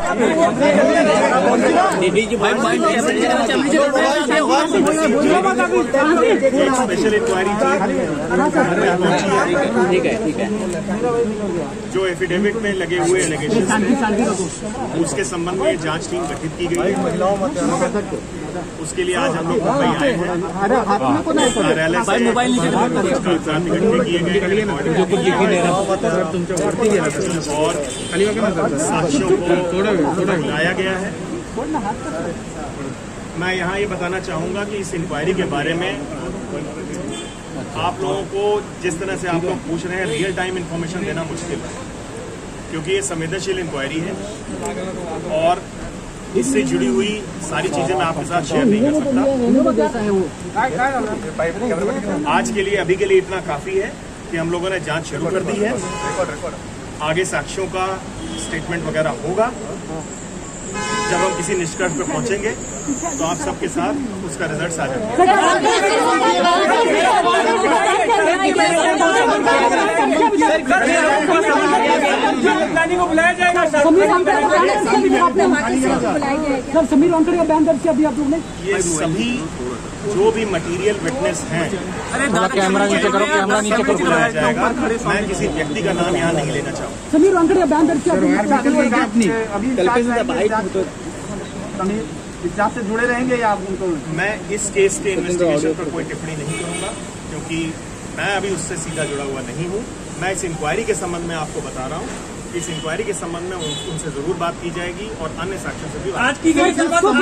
Special inquiry ठीक है। जो एफिडेविट में लगे हुए एलिगेशन उसके संबंध में जांच टीम गठित की गई है। उसके लिए आज हम लोग मुंबई आए हैं। कार्यालय से कागजात इकट्ठे किए गए और साक्ष्यों को लाया गया है। मैं यहाँ ये बताना चाहूँगा कि इस इंक्वायरी के बारे में आप लोगों को जिस तरह से आप लोग पूछ रहे हैं रियल टाइम इंफॉर्मेशन देना मुश्किल है, क्योंकि ये संवेदनशील इंक्वायरी है और इससे जुड़ी हुई सारी चीजें मैं आपके साथ शेयर नहीं कर सकता। आज के लिए अभी के लिए इतना काफी है कि हम लोगों ने जांच शुरू कर दी है। आगे साक्ष्यों का स्टेटमेंट वगैरह होगा। जब हम किसी निष्कर्ष पर पहुंचेंगे तो आप सबके साथ उसका रिजल्ट साझा करेंगे। को बुलाया जाएगा सर, समीर वानखेड़े का बयान दर्ज किया अभी आप लोग ने। ये सभी जो भी मटेरियल विटनेस हैं, कैमरा नीचे करो, कैमरा नीचे करो, बुलाया जाएगा। मैं किसी व्यक्ति का नाम यहाँ नहीं लेना चाहूँगा। समीर वानखेड़े का बयान दर्ज किया जांच से जुड़े रहेंगे या आप उनको? मैं इस केस के इन्वेस्टिगेशन पर कोई टिप्पणी नहीं करूंगा, क्योंकि मैं अभी उससे सीधा जुड़ा हुआ नहीं हूं। मैं इस इंक्वायरी के संबंध में आपको बता रहा हूं। इस इंक्वायरी के संबंध में उनसे जरूर बात की जाएगी और अन्य साक्ष्यों से भी आज की गई सर, आज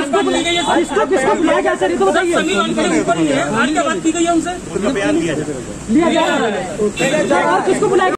क्या बात की गई है उनसे? उनका बयान लिया जाएगा।